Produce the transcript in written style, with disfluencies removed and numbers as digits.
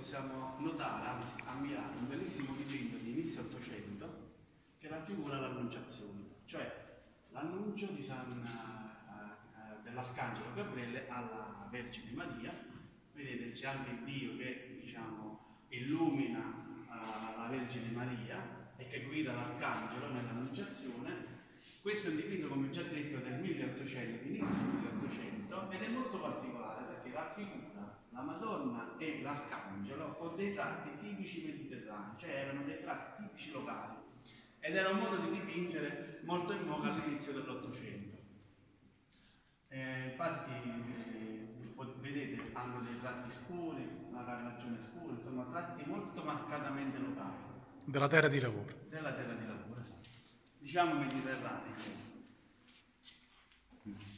possiamo notare, anzi ammirare, un bellissimo dipinto di inizio Ottocento che raffigura l'Annunciazione, cioè l'annuncio di dell'Arcangelo Gabriele alla Vergine Maria. Vedete, c'è anche Dio che, diciamo, illumina la Vergine Maria e che guida l'Arcangelo nell'Annunciazione. Questo è un dipinto, come già detto, del 1800, inizio 1800, ed è molto particolare perché raffigura la Madonna e l'Arcangelo con dei tratti tipici mediterranei, cioè erano dei tratti tipici locali, ed era un modo di dipingere molto in voga all'inizio dell'Ottocento. Infatti, vedete, hanno dei tratti scuri, una carnagione scura, insomma, tratti molto marcatamente locali. Della terra di lavoro. Della terra di lavoro, esatto. Diciamo mediterranei.